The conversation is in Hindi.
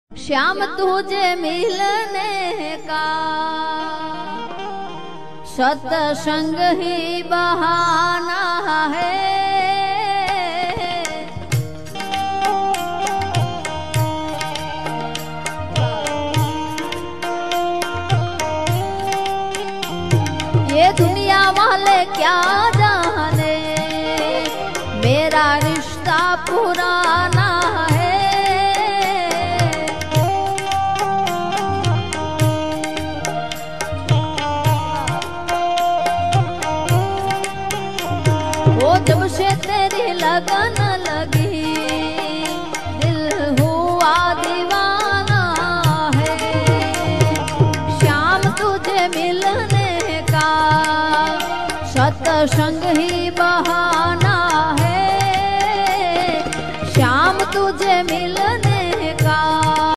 श्याम तुझे मिलने का सत्संग ही बहाना है। ये दुनिया वाले क्या